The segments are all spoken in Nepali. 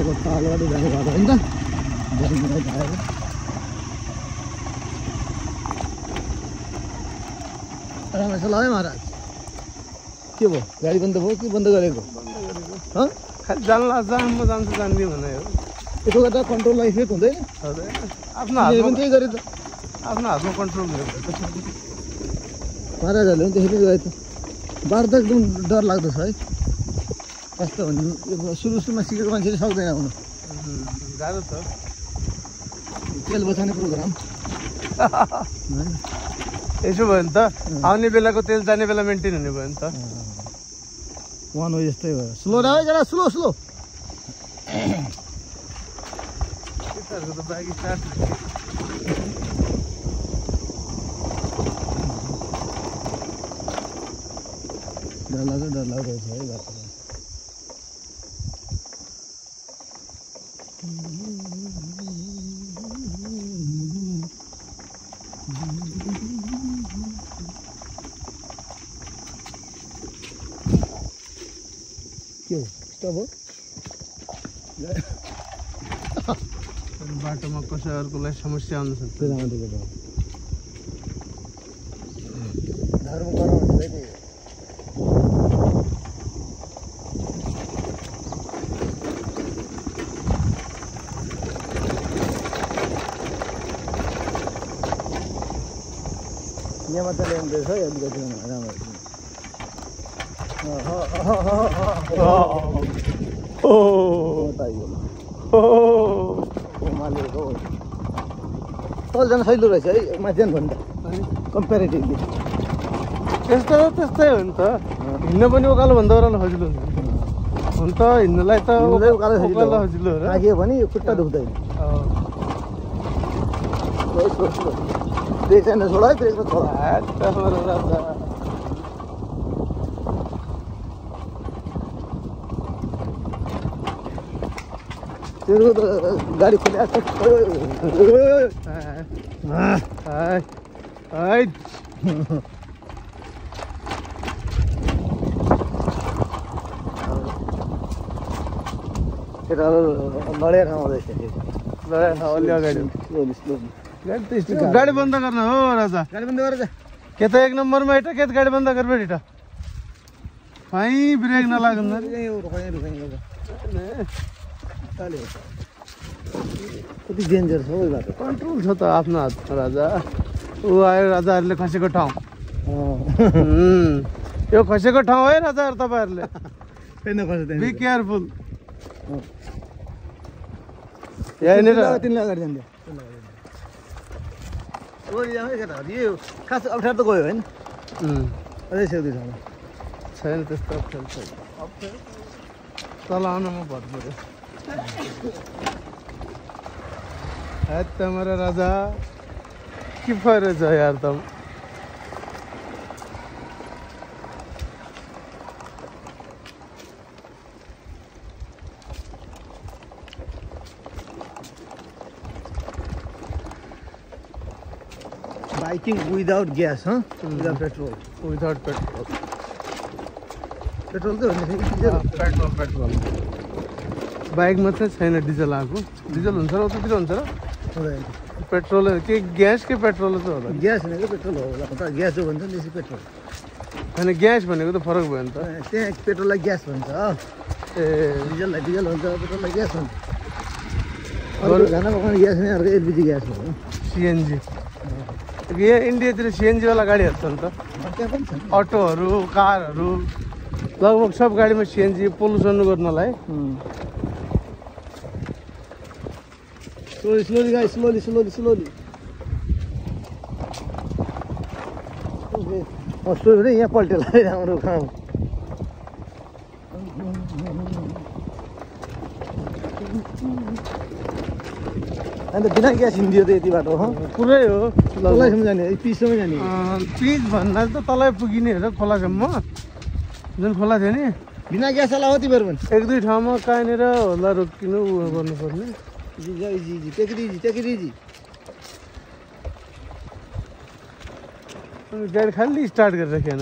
खोलाको तालबाट जाने भएको होइन त रमेश ल है महाराज के भयो गाडी बन्द भयो के बन्द गरेको खालि जान लाग्छ म जान्छु जान्दिनँ भने हो यसो गर्दा कन्ट्रोलमा इफेक्ट हुँदैन आफ्नो हातमा त्यही गरे त आफ्नो हातमा कन्ट्रोल गरेको महाराजहरूले पनि त्यसरी गए त बार्दा एकदम डर लाग्दछ है कस्तो भन्नु सुरुमा सिकेको मान्छेले सक्दैन आउनु गाह्रो छ तेल बचाउने प्रोग्राम यसो भयो नि त आउने बेलाको तेल जाने बेला मेन्टेन हुने भयो नि त वान हो यस्तै भयो स्लो र है जरा स्लो स्लो केटाहरूको त बाइक स्टार्ट डर लाग्दो रहेछ है बाटोमा के हो स्टप हो बाटोमा कसैहरूकोलाई समस्या आउन सक्छ धर्म गराउनु हुँदैन यहाँ मात्र ल्याउँदैछ है अलिकति राम्रो तल सहिलो रहेछ है माथि भन्दा कम्पेरिटिभली त्यस्तै हो नि त हिँड्न पनि उकालो भन्दा ओह्रालो सजिलो हुन्छ त हिँड्नलाई त उकालो सजिलो हो राख्यो भने यो खुट्टा दुख्दैन ब्रेक छैन छोडा है ब्रेकमा छोडा तेरो त गाडी खुल्या लडेर ठाउँ हुँदैछ अलि अगाडि गाडी बन्द गर्न हो राजा गाडी बन्द गरेर के त एक नम्बरमा हिँड के त गाडी बन्द गरेर हिँड फाइ ब्रेक नलागुन् कति डेन्जर छ हौ बाटो कन्ट्रोल छ त आफ्नो हातमा राजा ऊ आयो राजाहरूले खसेको ठाउँ यो खसेको ठाउँ है राजाहरू तपाईँहरूले बी केयरफुल यहाँनिर तिनलाई अगाडि जान्छ यो खास अप्ठ्यारो त गयो होइन अझै सेउदैछ छैन त्यस्तो अप्ठ्यारो छैन तल आउनमा भर पऱ्यो मेरा राजा के परेछ यार त biking without gas without petrol without petrol petrol त पेट्रोल बाइकमा चाहिँ छैन डिजल आएको डिजल हुन्छ र उतातिर हुन्छ र पेट्रोल के ग्यास के पेट्रोल चाहिँ होला ग्यास भनेको पेट्रोल होला त ग्यास जो भन्छ नि पेट्रोल होइन ग्यास भनेको त फरक भयो नि त त्यहाँ पेट्रोललाई ग्यास भन्छ ए डिजललाई डिजल हुन्छ पेट्रोललाई ग्यास भन्छ अरू खाना पकाउने ग्यास नै अर्को एलपिजी ग्यास हो सिएनजी यहाँ इन्डियातिर सिएनजीवाला गाडीहरू छ नि त अटोहरू कारहरू लगभग सब गाडीमा सिएनजी पोल्युसन गर्नलाई स्लोली गाइस स्लोली स्लोली यहाँ पल्टेला है राम्रो काम अन्त बिना ग्यास हिँडियो त यति बाटो पुरै हो तलैसम्म जाने पिचसम्म जाने पिच भन्दा त तलै पुगिने हो खोलासम्म जुन खोला थियो नि बिना ग्यास वाला हो तिमीहरू पनि एक दुई ठाउँमा कहाँनिर होला रोकिनु उयो गर्नुपर्ने गाडी खालि स्टार्ट गरेर राख्यो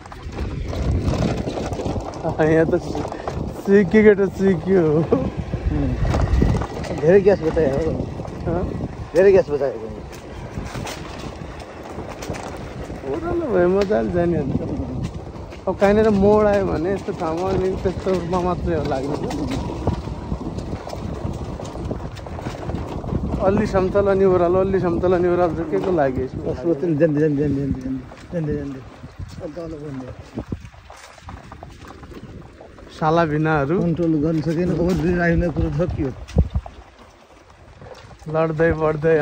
यहाँ त सिकेको त सिक्यो धेरै ग्यास बचायो हो धेरै ग्यास बचायो ओह्रालो भयो मजाले जाने हुन्छ अब कहीँनिर मोड आयो भने यस्तो ठाउँमा अनि त्यस्तोमा मात्रै हो लाग्ने अलि समतल अनि ओह्रालो अलि समतल अनि ओह्रालो चाहिँ के को लागि जान्दै जान्दै जान्दै जान्दै जान्दै तल बन्दै साला भिनाहरू कन्ट्रोल गर्न सकेन ओभरब्रिज आउने कुरो सकियो लड्दै बढ्दै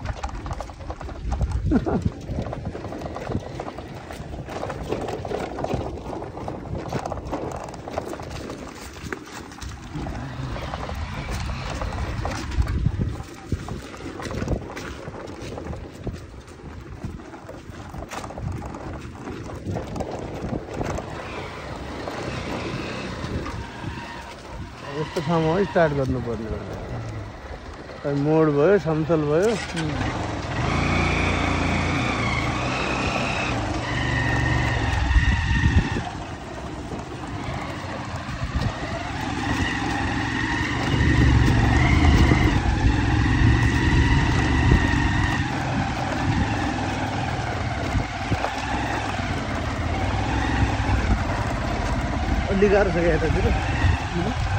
यस्तो ठाउँमा स्टार्ट गर्नुपर्ने मोड भयो समतल भयो अलि गाह्रो छ क्या यतातिर